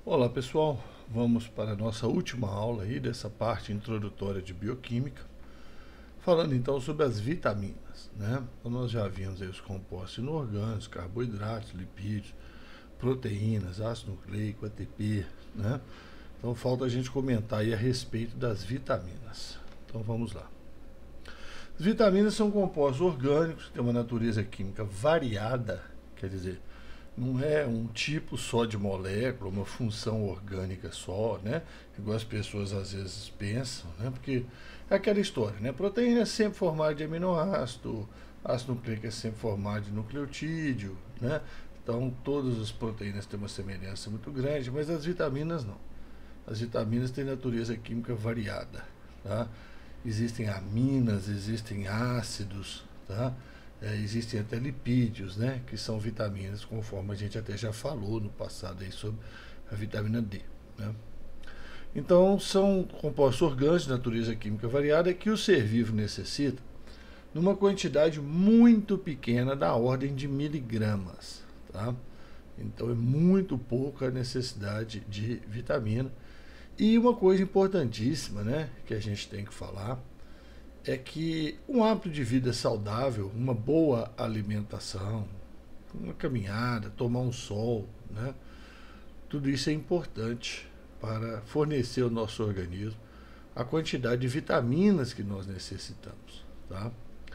Olá pessoal, vamos para a nossa última aula aí dessa parte introdutória de bioquímica, falando então sobre as vitaminas, né? Então nós já vimos aí os compostos inorgânicos, carboidratos, lipídios, proteínas, ácido nucleico, ATP, né? Então falta a gente comentar aí a respeito das vitaminas. Então vamos lá. As vitaminas são compostos orgânicos que têm uma natureza química variada, quer dizer, não é um tipo só de molécula, uma função orgânica só, né? Igual as pessoas às vezes pensam, né? Porque é aquela história, né? Proteína é sempre formada de aminoácido, ácido nucleico é sempre formado de nucleotídeo, né? Então todas as proteínas têm uma semelhança muito grande, mas as vitaminas não. As vitaminas têm natureza química variada, tá? Existem aminas, existem ácidos, tá? Existem até lipídios, né, que são vitaminas, conforme a gente até já falou no passado aí sobre a vitamina D, né? Então, são compostos orgânicos de natureza química variada que o ser vivo necessita numa quantidade muito pequena, da ordem de miligramas, tá? Então, é muito pouca a necessidade de vitamina. E uma coisa importantíssima, né, que a gente tem que falar, é que um hábito de vida saudável, uma boa alimentação, uma caminhada, tomar um sol, né? Tudo isso é importante para fornecer ao nosso organismo a quantidade de vitaminas que nós necessitamos, tá?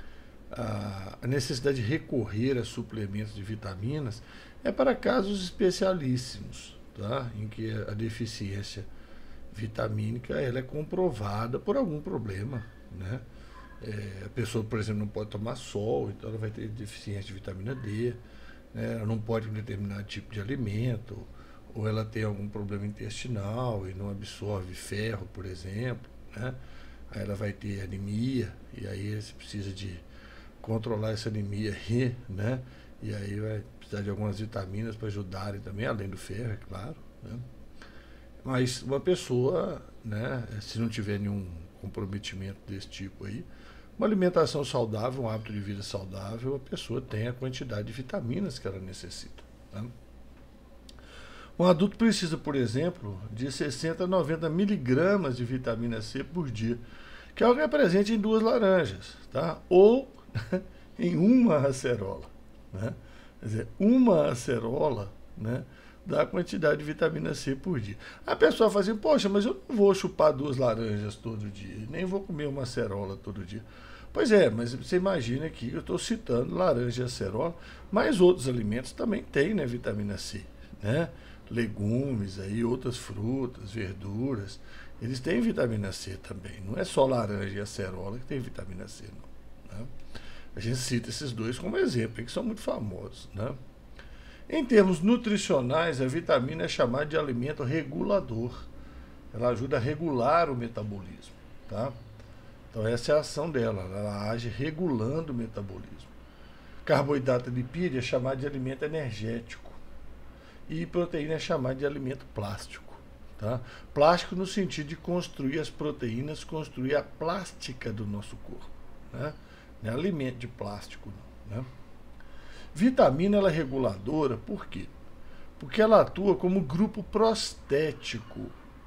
A necessidade de recorrer a suplementos de vitaminas é para casos especialíssimos, tá? Em que a deficiência vitamínica ela é comprovada por algum problema, né? A pessoa, por exemplo, não pode tomar sol, então ela vai ter deficiência de vitamina D, né? Ela não pode um determinado tipo de alimento, ou ela tem algum problema intestinal e não absorve ferro, por exemplo, né? Aí ela vai ter anemia, e aí você precisa de controlar essa anemia aí, né? E aí vai precisar de algumas vitaminas para ajudarem também, além do ferro, é claro, né? Mas uma pessoa, né, se não tiver nenhum comprometimento desse tipo aí, uma alimentação saudável, um hábito de vida saudável, a pessoa tem a quantidade de vitaminas que ela necessita, né? Um adulto precisa, por exemplo, de 60 a 90 miligramas de vitamina C por dia, que é o que é presente em 2 laranjas, tá? Ou em uma acerola, né? Quer dizer, uma acerola, né, dá a quantidade de vitamina C por dia. A pessoa fala assim, poxa, mas eu não vou chupar 2 laranjas todo dia, nem vou comer uma acerola todo dia. Pois é, mas você imagina aqui, eu estou citando laranja e acerola, mas outros alimentos também têm, né, vitamina C, né? Legumes, aí, outras frutas, verduras, eles têm vitamina C também. Não é só laranja e acerola que tem vitamina C, não, né? A gente cita esses dois como exemplo, que são muito famosos, né? Em termos nutricionais, a vitamina é chamada de alimento regulador. Ela ajuda a regular o metabolismo, tá? Então essa é a ação dela, ela age regulando o metabolismo. Carboidrato e lipídio é chamado de alimento energético. E proteína é chamada de alimento plástico, tá? Plástico no sentido de construir as proteínas, construir a plástica do nosso corpo, né? Não é alimento de plástico, não, né? Vitamina ela é reguladora, por quê? Porque ela atua como grupo prostético,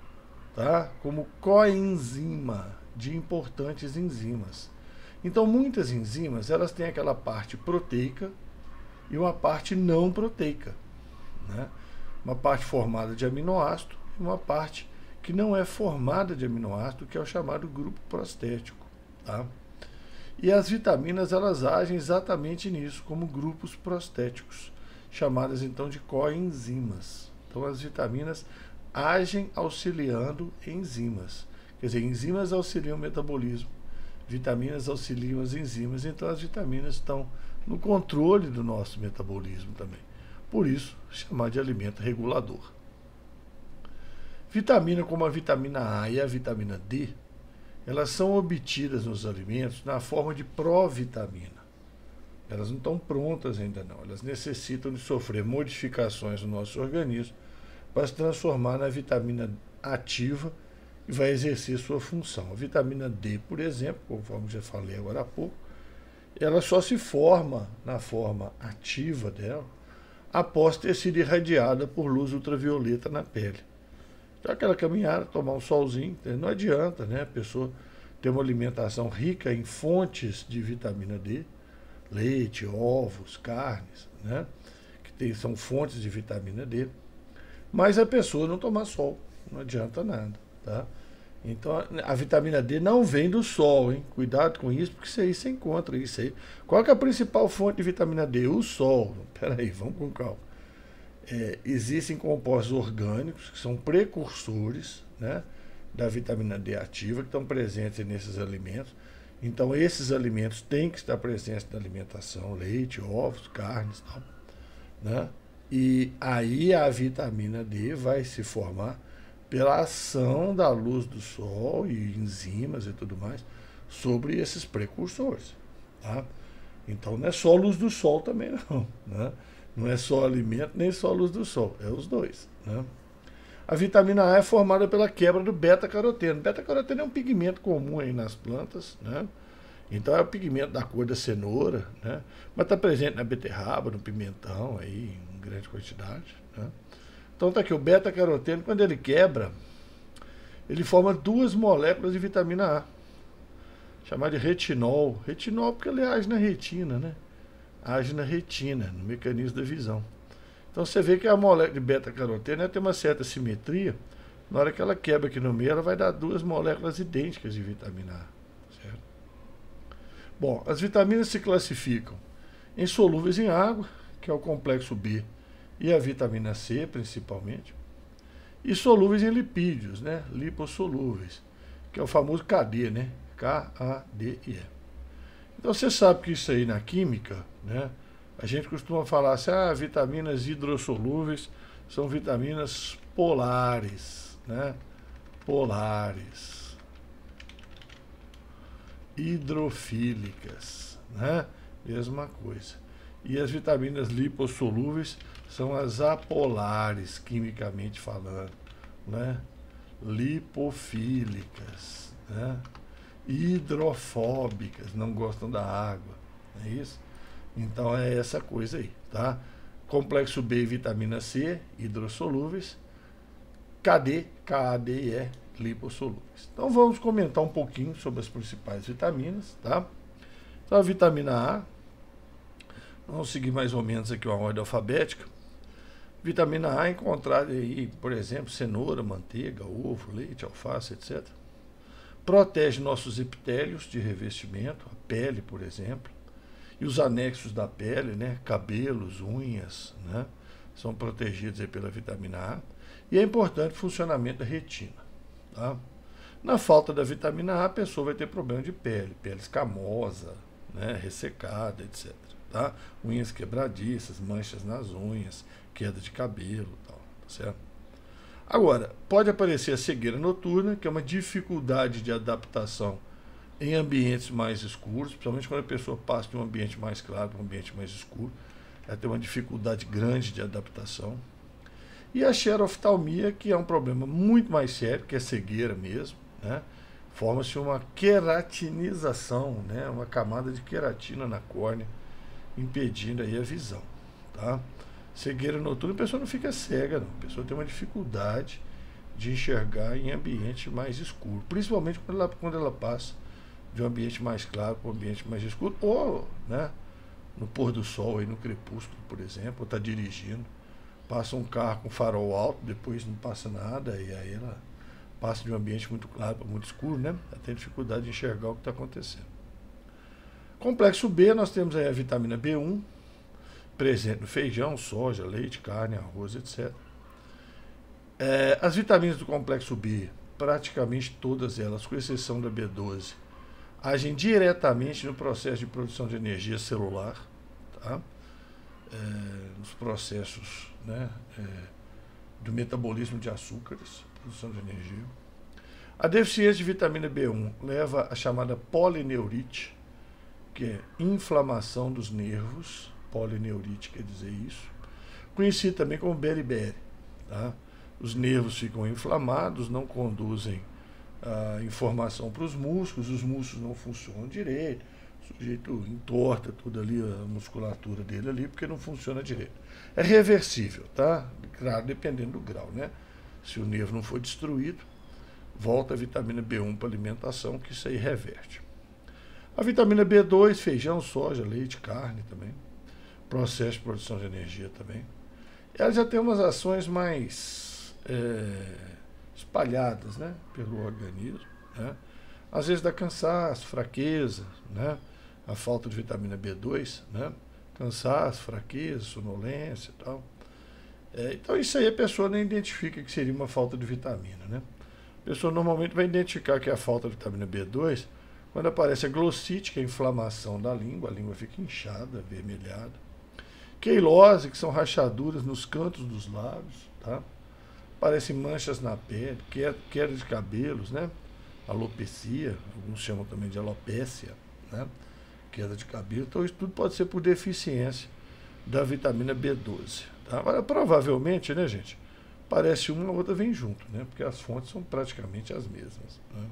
tá? Como coenzima de importantes enzimas. Então, muitas enzimas elas têm aquela parte proteica e uma parte não proteica, né? Uma parte formada de aminoácido e uma parte que não é formada de aminoácido, que é o chamado grupo prostético, tá? E as vitaminas elas agem exatamente nisso, como grupos prostéticos, chamadas então de coenzimas. Então as vitaminas agem auxiliando enzimas. Quer dizer, enzimas auxiliam o metabolismo, vitaminas auxiliam as enzimas, então as vitaminas estão no controle do nosso metabolismo também. Por isso, chamar de alimento regulador. Vitamina como a vitamina A e a vitamina D, elas são obtidas nos alimentos na forma de provitamina. Elas não estão prontas ainda não, elas necessitam de sofrer modificações no nosso organismo para se transformar na vitamina ativa e vai exercer sua função. A vitamina D, por exemplo, conforme já falei agora há pouco, ela só se forma na forma ativa dela após ter sido irradiada por luz ultravioleta na pele. Então, aquela caminhada, tomar um solzinho, não adianta, né? A pessoa ter uma alimentação rica em fontes de vitamina D, leite, ovos, carnes, né? São fontes de vitamina D, mas a pessoa não tomar sol, não adianta nada, tá? Então a vitamina D não vem do sol, hein? Cuidado com isso, porque isso aí você encontra isso aí. Qual que é a principal fonte de vitamina D? O sol. Peraí, vamos com calma. Existem compostos orgânicos que são precursores, né, da vitamina D ativa, que estão presentes nesses alimentos. Então esses alimentos têm que estar presentes na alimentação, leite, ovos, carnes, tal, né? E aí a vitamina D vai se formar pela ação da luz do sol e enzimas e tudo mais sobre esses precursores, tá? Então não é só a luz do sol também não, né? Não é só alimento nem só a luz do sol, é os dois, né? A vitamina A é formada pela quebra do beta-caroteno. Beta-caroteno é um pigmento comum aí nas plantas, né? Então é o pigmento da cor da cenoura, né? Mas está presente na beterraba, no pimentão, aí, em grande quantidade, né? Então está aqui, o beta-caroteno, quando ele quebra, ele forma duas moléculas de vitamina A, chamada de retinol. Retinol porque ele age na retina, né? Age na retina, no mecanismo da visão. Então você vê que a molécula de beta-caroteno tem uma certa simetria. Na hora que ela quebra aqui no meio, ela vai dar duas moléculas idênticas de vitamina A. Certo? Bom, as vitaminas se classificam em solúveis em água, que é o complexo B, e a vitamina C, principalmente, e solúveis em lipídios, né? Lipossolúveis, que é o famoso KD, né? KADE. Então você sabe que isso aí na química, né? A gente costuma falar assim, vitaminas hidrossolúveis são vitaminas polares, né? Polares. Hidrofílicas, né? Mesma coisa. E as vitaminas lipossolúveis são as apolares, quimicamente falando, né? Lipofílicas, né? Hidrofóbicas, não gostam da água, não é isso? Então é essa coisa aí, tá? Complexo B e vitamina C, hidrossolúveis. KADE, lipossolúveis. Então vamos comentar um pouquinho sobre as principais vitaminas, tá? Então a vitamina A, vamos seguir mais ou menos aqui uma ordem alfabética. Vitamina A é encontrada aí, por exemplo, cenoura, manteiga, ovo, leite, alface, etc. Protege nossos epitélios de revestimento, a pele, por exemplo, e os anexos da pele, né, cabelos, unhas, né, são protegidos aí pela vitamina A. E é importante o funcionamento da retina, tá? Na falta da vitamina A, a pessoa vai ter problema de pele escamosa, né, ressecada, etc. Tá? Unhas quebradiças, manchas nas unhas, queda de cabelo, tal, tá certo? Agora, pode aparecer a cegueira noturna, que é uma dificuldade de adaptação em ambientes mais escuros, principalmente quando a pessoa passa de um ambiente mais claro para um ambiente mais escuro. Ela tem uma dificuldade grande de adaptação. E a xeroftalmia, que é um problema muito mais sério, que é cegueira mesmo, né? Forma-se uma queratinização, né? Uma camada de queratina na córnea, impedindo aí a visão, tá? Cegueira noturna, a pessoa não fica cega, não. A pessoa tem uma dificuldade de enxergar em ambiente mais escuro, principalmente quando ela passa de um ambiente mais claro para um ambiente mais escuro, ou, né, no pôr do sol, aí no crepúsculo, por exemplo, ou está dirigindo, passa um carro com farol alto, depois não passa nada, e aí ela passa de um ambiente muito claro para muito escuro, né? Ela tem dificuldade de enxergar o que está acontecendo. Complexo B, nós temos aí a vitamina B1, presente no feijão, soja, leite, carne, arroz, etc. As vitaminas do complexo B, praticamente todas elas, com exceção da B12, agem diretamente no processo de produção de energia celular, tá? Nos processos, né, do metabolismo de açúcares, produção de energia. A deficiência de vitamina B1 leva à chamada polineurite, que é inflamação dos nervos. Polineurite quer dizer isso, conhecido também como beriberi, tá? Os nervos ficam inflamados, não conduzem a informação para os músculos não funcionam direito, O sujeito entorta tudo ali, a musculatura dele ali, porque não funciona direito. É reversível, tá? Claro, dependendo do grau, né? Se o nervo não for destruído, volta a vitamina B1 para alimentação, que isso aí reverte. A vitamina B2, feijão, soja, leite, carne também. Processo de produção de energia também. Ela já tem umas ações mais espalhadas, né, pelo organismo, né? Às vezes dá cansaço, fraqueza, né? A falta de vitamina B2, né? Cansaço, fraqueza, sonolência e tal. Então isso aí a pessoa nem identifica que seria uma falta de vitamina, né? A pessoa normalmente vai identificar que é a falta de vitamina B2 quando aparece a glossite, que é a inflamação da língua, a língua fica inchada, avermelhada. Queilose, que são rachaduras nos cantos dos lábios, tá? Aparecem manchas na pele, queda de cabelos, né? Alopecia, alguns chamam também de alopécia, né? Queda de cabelo. Então isso tudo pode ser por deficiência da vitamina B12. Tá? Agora, provavelmente, né, gente? Parece uma, a outra vem junto, né? Porque as fontes são praticamente as mesmas, né?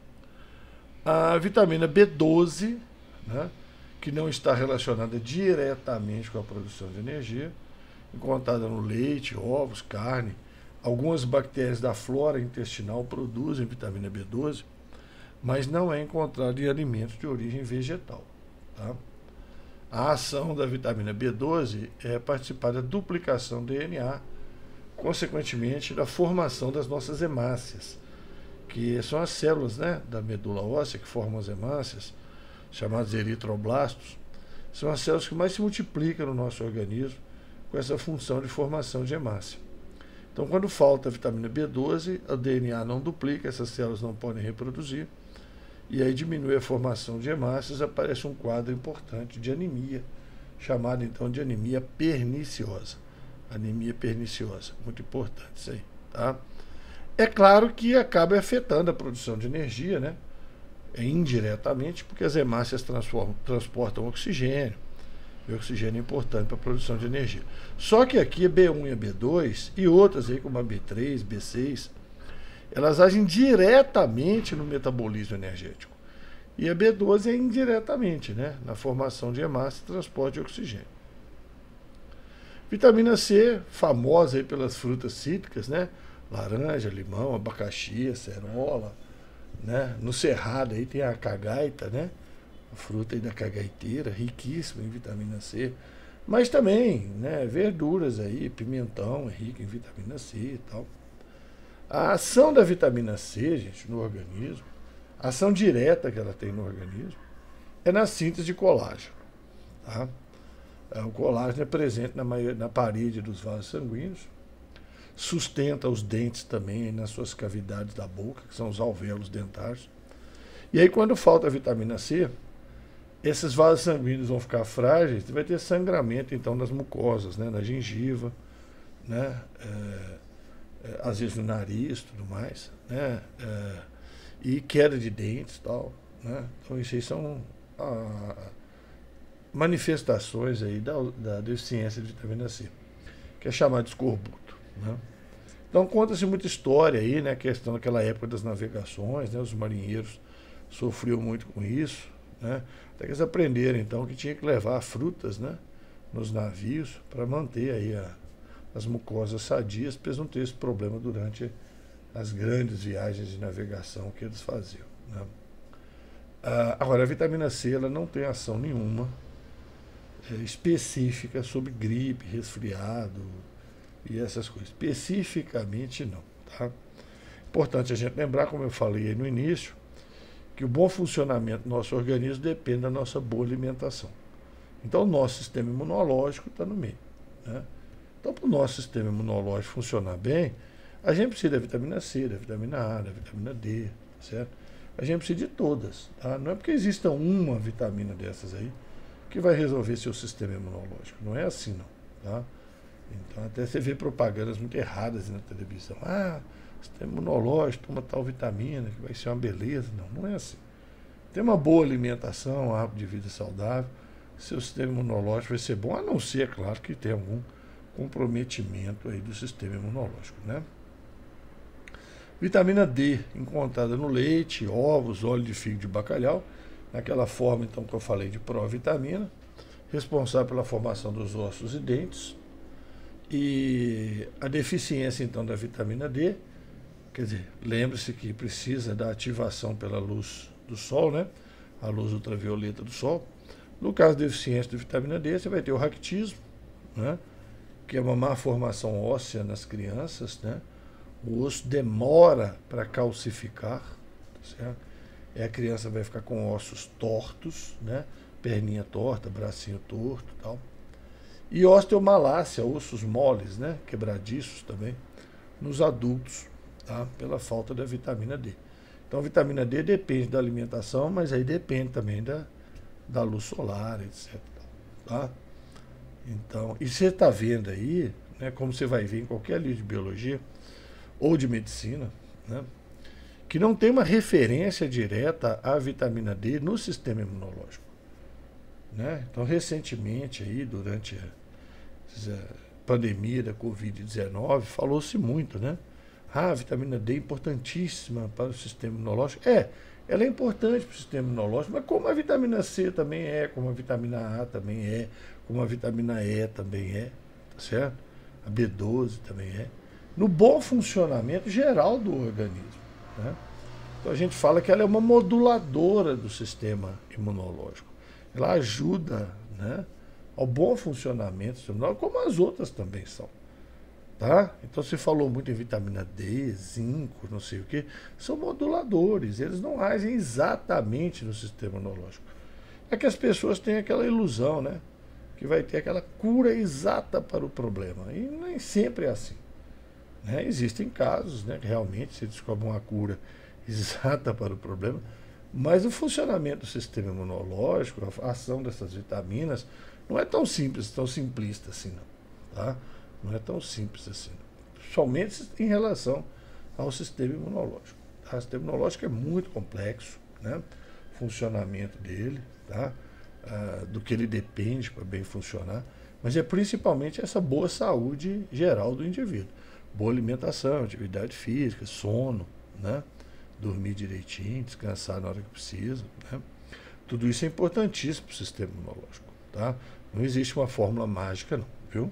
A vitamina B12, né, que não está relacionada diretamente com a produção de energia, encontrada no leite, ovos, carne. Algumas bactérias da flora intestinal produzem vitamina B12, mas não é encontrada em alimentos de origem vegetal. Tá? A ação da vitamina B12 é participar da duplicação do DNA, consequentemente da formação das nossas hemácias, que são as células, né, da medula óssea que formam as hemácias, chamados eritroblastos. São as células que mais se multiplicam no nosso organismo com essa função de formação de hemácia. Então, quando falta a vitamina B12, o DNA não duplica, essas células não podem reproduzir, e aí diminui a formação de hemácias, aparece um quadro importante de anemia, chamado então de anemia perniciosa. Anemia perniciosa, muito importante isso aí, tá? É claro que acaba afetando a produção de energia, né? Indiretamente, porque as hemácias transportam oxigênio, e o oxigênio é importante para a produção de energia. Só que aqui a B1 e a B2, e outras aí como a B3, B6, elas agem diretamente no metabolismo energético. E a B12 é indiretamente, né? Na formação de hemácia e transporte de oxigênio. Vitamina C, famosa aí pelas frutas cítricas, né? Laranja, limão, abacaxi, acerola, né? No cerrado aí tem a cagaita, né? A fruta aí da cagaiteira, riquíssima em vitamina C. Mas também, né, verduras aí, pimentão é rico em vitamina C e tal. A ação da vitamina C, gente, no organismo, a ação direta que ela tem no organismo, é na síntese de colágeno, tá? O colágeno é presente na parede dos vasos sanguíneos, sustenta os dentes também nas suas cavidades da boca, que são os alvéolos dentários. E aí, quando falta a vitamina C, esses vasos sanguíneos vão ficar frágeis e vai ter sangramento, então, nas mucosas, né, na gengiva, né, às vezes no nariz, tudo mais, né, e queda de dentes e tal, né. Então, isso aí são manifestações aí da deficiência de vitamina C, que é chamado de escorbuto, né? Então conta-se muita história aí, né? A questão daquela época das navegações, né? Os marinheiros sofriam muito com isso, né? Até que eles aprenderam então que tinha que levar frutas, né, nos navios para manter aí as mucosas sadias, para eles não terem esse problema durante as grandes viagens de navegação que eles faziam, né? Agora, a vitamina C ela não tem ação nenhuma específica sobre gripe, resfriado e essas coisas. Especificamente não, tá? Importante a gente lembrar, como eu falei aí no início, que o bom funcionamento do nosso organismo depende da nossa boa alimentação. Então o nosso sistema imunológico está no meio, né? Então, para o nosso sistema imunológico funcionar bem, a gente precisa da vitamina C, da vitamina A, da vitamina D, certo? A gente precisa de todas, tá? Não é porque exista uma vitamina dessas aí que vai resolver seu sistema imunológico. Não é assim, não, tá? Então, até você vê propagandas muito erradas na televisão. Sistema imunológico, toma tal vitamina, que vai ser uma beleza. Não, não é assim. Tem uma boa alimentação, um hábito de vida saudável, seu sistema imunológico vai ser bom, a não ser, é claro, que tenha algum comprometimento aí do sistema imunológico, né? Vitamina D, encontrada no leite, ovos, óleo de figo de bacalhau, naquela forma então que eu falei de provitamina, responsável pela formação dos ossos e dentes, e a deficiência então da vitamina D, quer dizer, lembre-se que precisa da ativação pela luz do sol, né? A luz ultravioleta do sol. No caso de deficiência de vitamina D, você vai ter o raquitismo, né? Que é uma má formação óssea nas crianças, né? O osso demora para calcificar, tá certo? E a criança vai ficar com ossos tortos, né? Perninha torta, bracinho torto e tal. E osteomalácia, ossos moles, né? Quebradiços também, nos adultos, tá? Pela falta da vitamina D. Então a vitamina D depende da alimentação, mas aí depende também da luz solar, etc. Tá? Então, e você está vendo aí, né, como você vai ver em qualquer livro de biologia ou de medicina, né, que não tem uma referência direta à vitamina D no sistema imunológico. Né? Então, recentemente, aí, durante a pandemia da Covid-19, falou-se muito, né? A vitamina D é importantíssima para o sistema imunológico. Ela é importante para o sistema imunológico, mas como a vitamina C também é, como a vitamina A também é, como a vitamina E também é, tá certo? A B12 também é. No bom funcionamento geral do organismo, né? Então a gente fala que ela é uma moduladora do sistema imunológico. Ela ajuda, né, ao bom funcionamento do sistema imunológico, como as outras também são. Tá? Então você falou muito em vitamina D, zinco, não sei o que, são moduladores, eles não agem exatamente no sistema imunológico. É que as pessoas têm aquela ilusão, né? Que vai ter aquela cura exata para o problema. E nem sempre é assim. Né? Existem casos, né, que realmente se descobre uma cura exata para o problema, mas o funcionamento do sistema imunológico, a ação dessas vitaminas, não é tão simples, tão simplista assim, não. Tá? Não é tão simples assim, somente em relação ao sistema imunológico. Tá? O sistema imunológico é muito complexo, né? O funcionamento dele, tá? Do que ele depende para bem funcionar, mas é principalmente essa boa saúde geral do indivíduo. Boa alimentação, atividade física, sono, né? Dormir direitinho, descansar na hora que precisa. Né? Tudo isso é importantíssimo para o sistema imunológico. Tá? Não existe uma fórmula mágica, não, viu?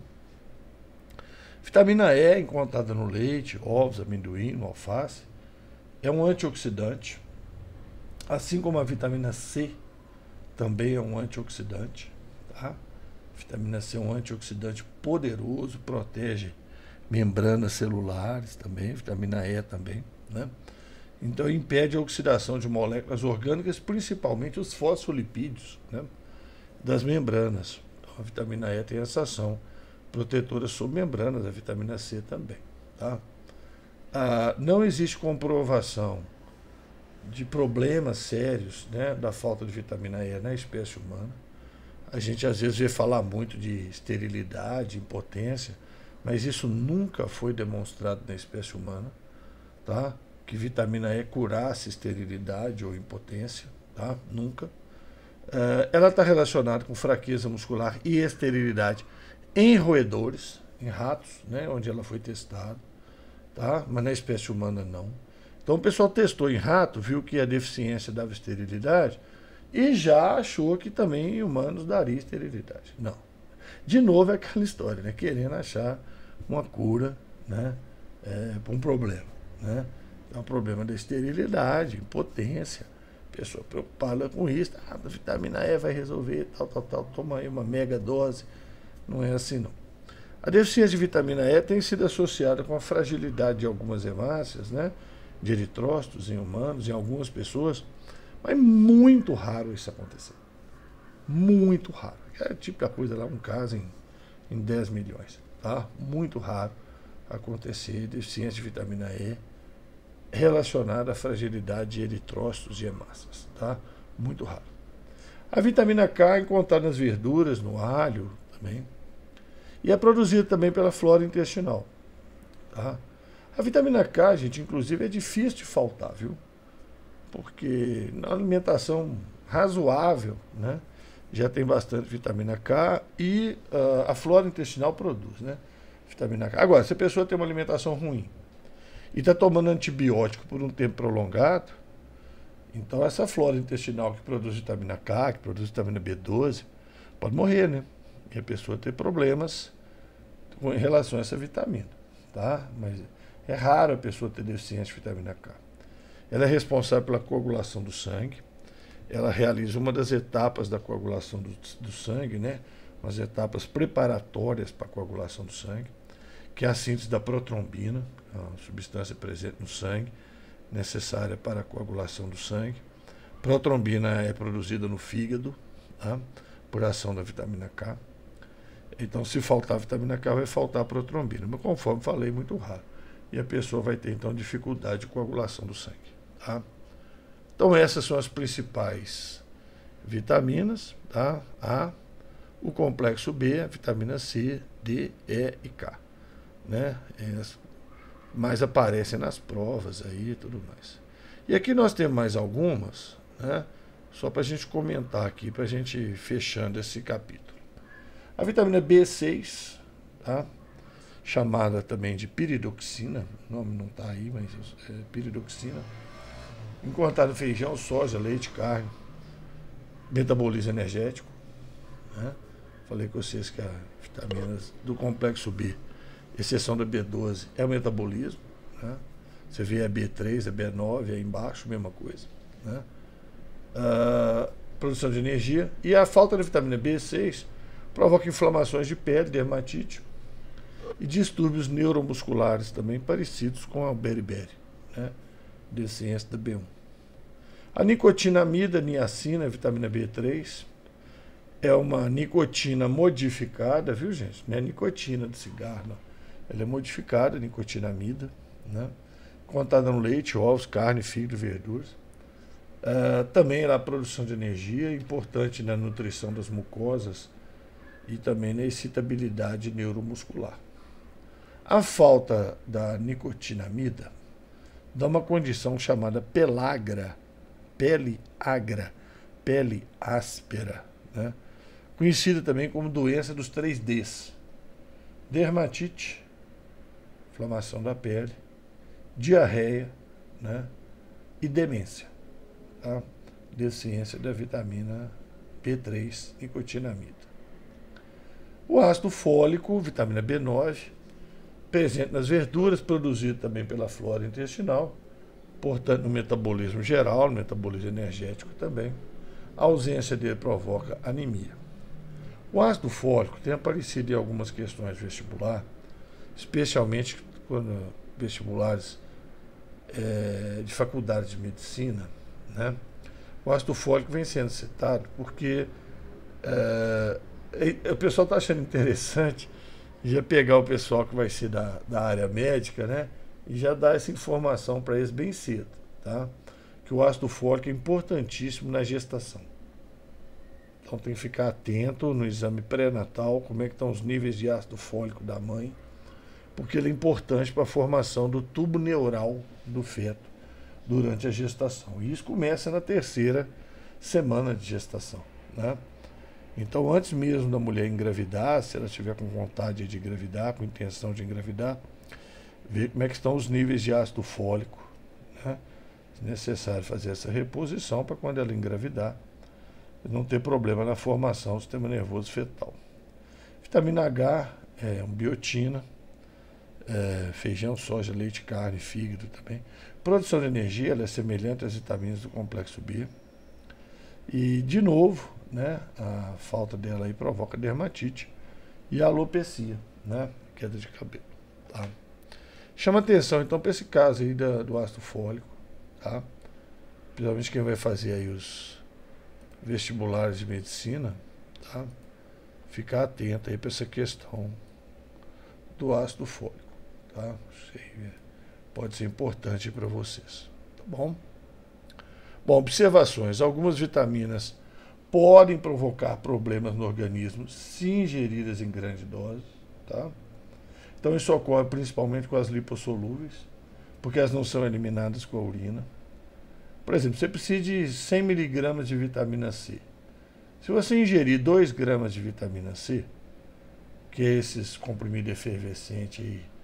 Vitamina E, encontrada no leite, ovos, amendoim, no alface, é um antioxidante, assim como a vitamina C também é um antioxidante. Tá? Vitamina C é um antioxidante poderoso, protege membranas celulares também, vitamina E também, né? Então impede a oxidação de moléculas orgânicas, principalmente os fosfolipídios, né, das membranas. Então, a vitamina E tem essa ação protetora sobre membranas, a vitamina C também. Tá? Não existe comprovação de problemas sérios, né, da falta de vitamina E na espécie humana. A gente às vezes vê falar muito de esterilidade, impotência, mas isso nunca foi demonstrado na espécie humana, tá? Que vitamina E curasse esterilidade ou impotência, tá? Nunca. Ela está relacionada com fraqueza muscular e esterilidade em roedores, em ratos, né, onde ela foi testada, tá? Mas na espécie humana não. Então o pessoal testou em rato, viu que a deficiência dava esterilidade e já achou que também em humanos daria esterilidade. Não. De novo é aquela história, né? Querendo achar uma cura, né, para um problema. Né? É um problema da esterilidade, impotência. A pessoa preocupada com isso, a vitamina E vai resolver, tal, toma aí uma mega dose. Não é assim, não. A deficiência de vitamina E tem sido associada com a fragilidade de algumas hemácias, né, de eritrócitos em humanos, em algumas pessoas, mas é muito raro isso acontecer. Muito raro. É tipo a coisa lá, um caso em 10 milhões. Tá? Muito raro acontecer deficiência de vitamina E relacionada à fragilidade de eritrócitos e hemácias. Tá? Muito raro. A vitamina K é encontrada nas verduras, no alho também. E é produzida também pela flora intestinal. Tá? A vitamina K, gente, inclusive, é difícil de faltar, viu? Porque na alimentação razoável, né, já tem bastante vitamina K e a flora intestinal produz, né, vitamina K. Agora, se a pessoa tem uma alimentação ruim e está tomando antibiótico por um tempo prolongado, Então essa flora intestinal que produz vitamina K, que produz vitamina B12, pode morrer, né? E a pessoa ter problemas em relação a essa vitamina, tá? Mas é raro a pessoa ter deficiência de vitamina K. Ela é responsável pela coagulação do sangue. Ela realiza uma das etapas da coagulação do sangue, né? Umas etapas preparatórias para a coagulação do sangue, que é a síntese da protrombina, uma substância presente no sangue, necessária para a coagulação do sangue. Protrombina é produzida no fígado, tá? Por ação da vitamina K. Então, se faltar vitamina K, vai faltar protrombina. Mas, conforme falei, muito raro. E a pessoa vai ter, então, dificuldade de coagulação do sangue, tá? Então, essas são as principais vitaminas, tá? A, o complexo B, a vitamina C, D, E e K, né? Elas mais aparecem nas provas aí e tudo mais. E aqui nós temos mais algumas, né? Só para a gente comentar aqui, para a gente fechando esse capítulo. A vitamina B6, tá? Chamada também de piridoxina, o nome não está aí, mas é piridoxina, encontrada no feijão, soja, leite, carne, metabolismo energético, né? Falei com vocês que as vitaminas do complexo B, exceção da B12, é o metabolismo, né? Você vê a B3, a B9 aí embaixo, mesma coisa, né? Produção de energia. E a falta da vitamina B6 provoca inflamações de pele, dermatite e distúrbios neuromusculares também parecidos com a beriberi, né? Deficiência da B1. A nicotinamida, niacina, vitamina B3, é uma nicotina modificada, viu, gente? Não é nicotina do cigarro, não. Ela é modificada, nicotinamida, né? Contada no leite, ovos, carne, fígado, verduras. Também a produção de energia, importante na nutrição das mucosas e também na excitabilidade neuromuscular. A falta da nicotinamida dá uma condição chamada pelagra, pele agra, pele áspera, né? Conhecida também como doença dos 3Ds: dermatite, inflamação da pele, diarreia, né? E demência, tá? Deficiência da vitamina B3, nicotinamida. O ácido fólico, vitamina B9, presente nas verduras, produzido também pela flora intestinal, portanto no metabolismo geral, no metabolismo energético também. A ausência dele provoca anemia. O ácido fólico tem aparecido em algumas questões vestibular, especialmente quando vestibulares de faculdades de medicina, né? O ácido fólico vem sendo citado porque o pessoal está achando interessante já pegar o pessoal que vai ser da área médica, né? E já dar essa informação para eles bem cedo, tá? Que o ácido fólico é importantíssimo na gestação. Então tem que ficar atento no exame pré-natal, como é que estão os níveis de ácido fólico da mãe, porque ele é importante para a formação do tubo neural do feto durante a gestação. E isso começa na 3ª semana de gestação, né? Então, antes mesmo da mulher engravidar, se ela estiver com vontade de engravidar, com intenção de engravidar, ver como é que estão os níveis de ácido fólico, né? É necessário fazer essa reposição para quando ela engravidar, não ter problema na formação do sistema nervoso fetal. Vitamina H é uma biotina, feijão, soja, leite, carne, fígado também. Produção de energia, ela é semelhante às vitaminas do complexo B. E, de novo, né, a falta dela aí provoca dermatite e alopecia, né, queda de cabelo, tá? Chama atenção, então, para esse caso aí do ácido fólico, tá? Principalmente quem vai fazer aí os vestibulares de medicina, tá? Ficar atento aí para essa questão do ácido fólico, tá? Pode ser importante para vocês, tá bom? Bom, observações. Algumas vitaminas podem provocar problemas no organismo se ingeridas em grande dose, tá? Então isso ocorre principalmente com as lipossolúveis, porque elas não são eliminadas com a urina. Por exemplo, você precisa de 100 miligramas de vitamina C. Se você ingerir 2 gramas de vitamina C, que é esses comprimidos efervescentes aí,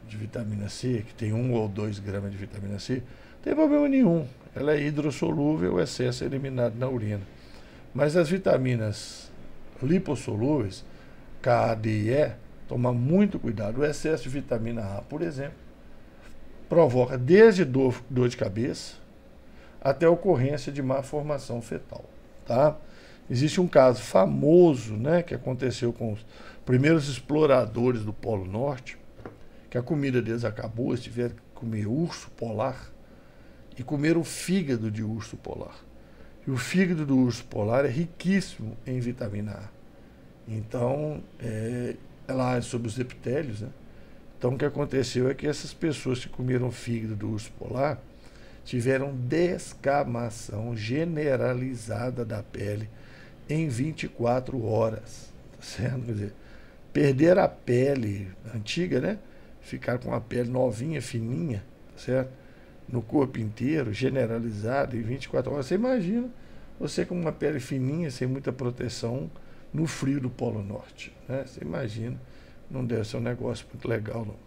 de vitamina C, que tem 1 ou 2 gramas de vitamina C, não tem problema nenhum. Ela é hidrossolúvel, o excesso é eliminado na urina. Mas as vitaminas lipossolúveis, K, A, D e E, tomar muito cuidado. O excesso de vitamina A, por exemplo, provoca desde dor de cabeça até a ocorrência de má formação fetal. Tá? Existe um caso famoso, né, que aconteceu com os primeiros exploradores do Polo Norte, que a comida deles acabou, eles tiveram que comer urso polar e comer o fígado de urso polar. E o fígado do urso polar é riquíssimo em vitamina A. Então, ela age sobre os epitélios, né? Então, o que aconteceu é que essas pessoas que comeram o fígado do urso polar tiveram descamação generalizada da pele em 24 horas. Tá certo? Quer dizer, perder a pele antiga, né? Ficar com a pele novinha, fininha, tá certo? No corpo inteiro, generalizada, em 24 horas. Você imagina você com uma pele fininha, sem muita proteção, no frio do Polo Norte. Né? Você imagina, não deve ser um negócio muito legal, não.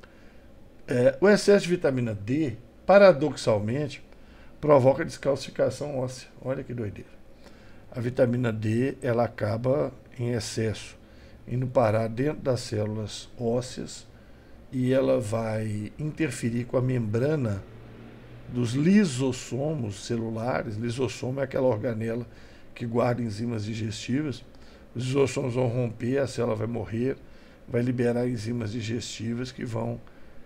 O excesso de vitamina D, paradoxalmente, provoca descalcificação óssea. Olha que doideira. A vitamina D, ela acaba em excesso, indo parar dentro das células ósseas e ela vai interferir com a membrana dos lisossomos celulares. Lisossomo é aquela organela que guarda enzimas digestivas. Os lisossomos vão romper, a célula vai morrer, vai liberar enzimas digestivas que vão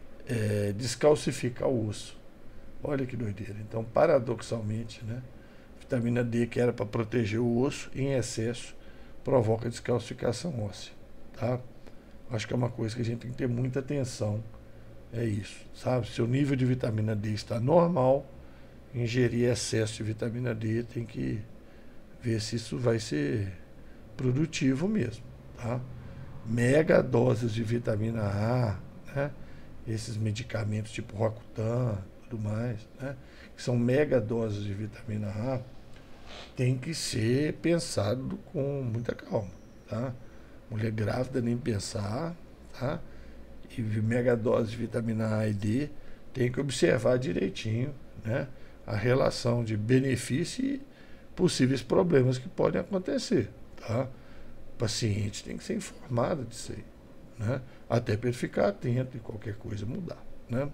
descalcificar o osso. Olha que doideira. Então, paradoxalmente, né, vitamina D, que era para proteger o osso, em excesso, provoca descalcificação óssea. Tá? Acho que é uma coisa que a gente tem que ter muita atenção. É isso, sabe? Se o nível de vitamina D está normal, ingerir excesso de vitamina D tem que ver se isso vai ser produtivo mesmo, tá? Mega doses de vitamina A, né? Esses medicamentos tipo Roacutan, tudo mais, né? Que são mega doses de vitamina A, tem que ser pensado com muita calma, tá? Mulher grávida nem pensar, tá? E mega dose de vitamina A e D, tem que observar direitinho, né, a relação de benefício e possíveis problemas que podem acontecer. Tá? O paciente tem que ser informado disso aí, né, até para ele ficar atento e qualquer coisa mudar. Né?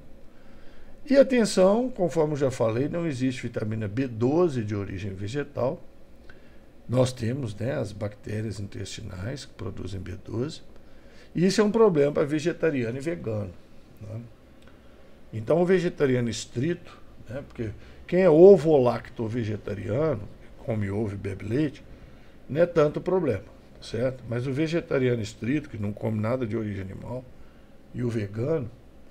E atenção, conforme eu já falei, não existe vitamina B12 de origem vegetal. Nós temos, né, as bactérias intestinais que produzem B12. E isso é um problema para vegetariano e vegano. Né? Então, o vegetariano estrito, né, porque quem é ovo-lacto-vegetariano, come ovo e bebe leite, não é tanto problema, certo? Mas o vegetariano estrito, que não come nada de origem animal, e o vegano,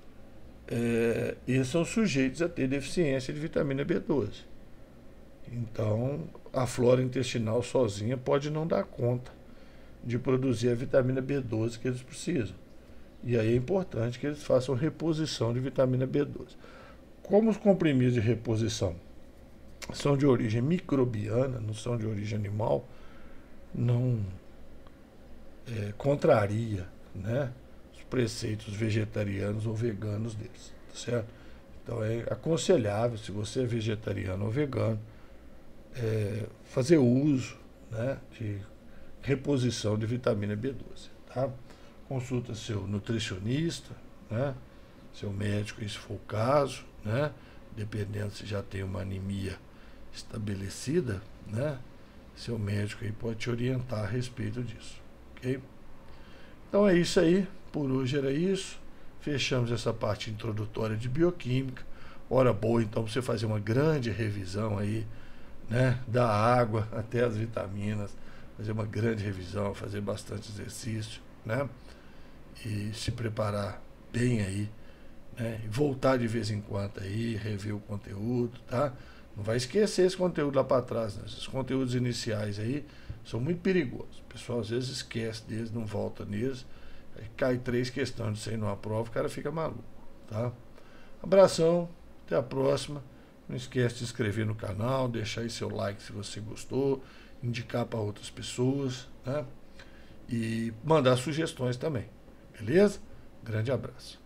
eles são sujeitos a ter deficiência de vitamina B12. Então, a flora intestinal sozinha pode não dar conta de produzir a vitamina B12 que eles precisam. E aí é importante que eles façam reposição de vitamina B12. Como os comprimidos de reposição são de origem microbiana, não são de origem animal, não contraria, né, os preceitos vegetarianos ou veganos deles. Tá certo? Então é aconselhável, se você é vegetariano ou vegano, fazer uso, né, de reposição de vitamina B12. Tá? Consulta seu nutricionista, né? Seu médico, se for o caso, né? Dependendo se já tem uma anemia estabelecida, né? Seu médico aí pode te orientar a respeito disso. Ok? Então é isso aí. Por hoje era isso. Fechamos essa parte introdutória de bioquímica. Hora boa então para você fazer uma grande revisão aí, né? Da água até as vitaminas. Fazer uma grande revisão, fazer bastante exercício, né? E se preparar bem aí, né? E voltar de vez em quando aí, rever o conteúdo, tá? Não vai esquecer esse conteúdo lá para trás, né? Esses conteúdos iniciais aí são muito perigosos. O pessoal às vezes esquece deles, não volta neles, aí cai 3 questões de 100 numa prova, o cara fica maluco, tá? Abração, até a próxima. Não esquece de se inscrever no canal, deixar aí seu like se você gostou, indicar para outras pessoas, né? E mandar sugestões também, beleza? Grande abraço.